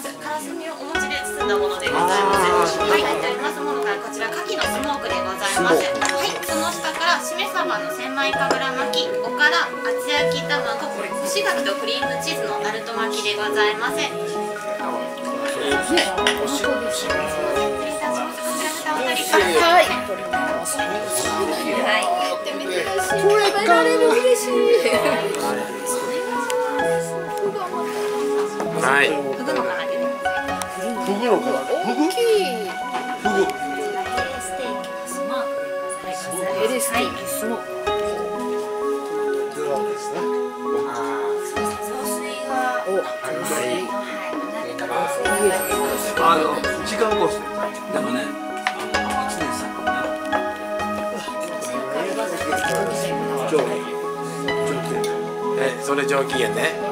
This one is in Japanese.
ます。からすみをお餅で包んだものでございます。はい、入っておりますものからこちら牡蠣のスモークでございます。はい、その下からしめ鯖の千枚神楽巻き、おから厚焼き卵、干し柿とクリームチーズのナルト巻きでございます。はい。これ食べられる嬉しい。 はい。 フグの唐揚げ。 フグの唐揚げ。 大きい。 フグ。 ステーキのスモークでございます。 ヘリステーキスモーク。 時間コースでもね、それ上機嫌ね。